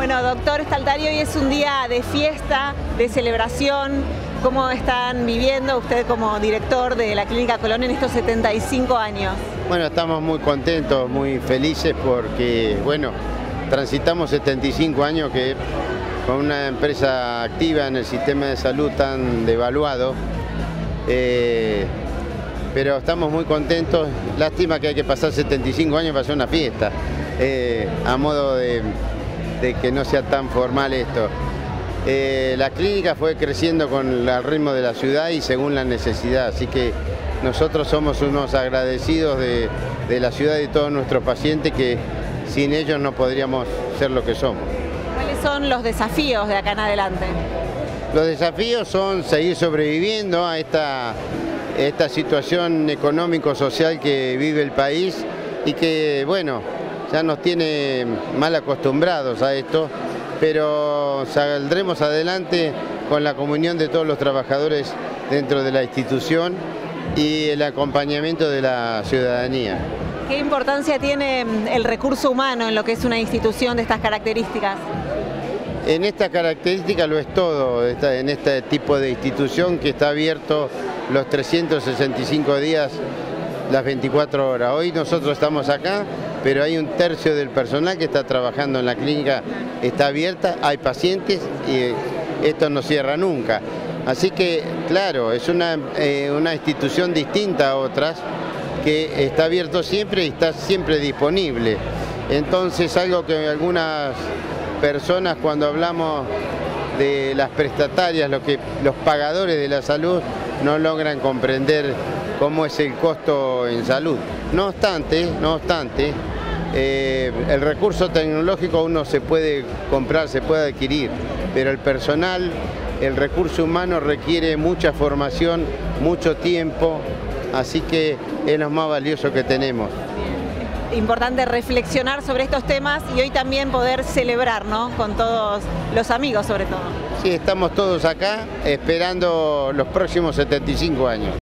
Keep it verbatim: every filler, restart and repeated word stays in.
Bueno, doctor Staltari, hoy es un día de fiesta, de celebración. ¿Cómo están viviendo usted como director de la Clínica Colón en estos setenta y cinco años? Bueno, estamos muy contentos, muy felices porque, bueno, transitamos setenta y cinco años que con una empresa activa en el sistema de salud tan devaluado, eh, pero estamos muy contentos. Lástima que hay que pasar setenta y cinco años para hacer una fiesta, eh, a modo de, de que no sea tan formal esto. Eh, la clínica fue creciendo con el ritmo de la ciudad y según la necesidad, así que nosotros somos unos agradecidos de, de la ciudad y de todos nuestros pacientes que sin ellos no podríamos ser lo que somos. ¿Cuáles son los desafíos de acá en adelante? Los desafíos son seguir sobreviviendo a esta, esta situación económico-social que vive el país y que, bueno, ya nos tiene mal acostumbrados a esto, pero saldremos adelante con la comunión de todos los trabajadores dentro de la institución y el acompañamiento de la ciudadanía. ¿Qué importancia tiene el recurso humano en lo que es una institución de estas características? En esta característica lo es todo, en este tipo de institución que está abierto los trescientos sesenta y cinco días, las veinticuatro horas. Hoy nosotros estamos acá, pero hay un tercio del personal que está trabajando en la clínica, está abierta, hay pacientes y esto no cierra nunca. Así que, claro, es una, eh, una institución distinta a otras, que está abierto siempre y está siempre disponible. Entonces, algo que algunas personas cuando hablamos de las prestatarias, lo que, los pagadores de la salud, no logran comprender cómo es el costo en salud. No obstante, no obstante, eh, el recurso tecnológico uno se puede comprar, se puede adquirir, pero el personal, el recurso humano requiere mucha formación, mucho tiempo, así que es lo más valioso que tenemos. Importante reflexionar sobre estos temas y hoy también poder celebrar, ¿no?, con todos los amigos sobre todo. Sí, estamos todos acá esperando los próximos setenta y cinco años.